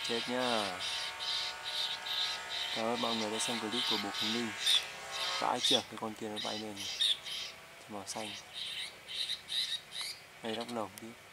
Chết nhá. Cảm ơn mọi người đã xem clip của Bố Khánh Linh. Vãi chưa, cái con kia nó bay lên màu xanh. Đây lóc lồng đi.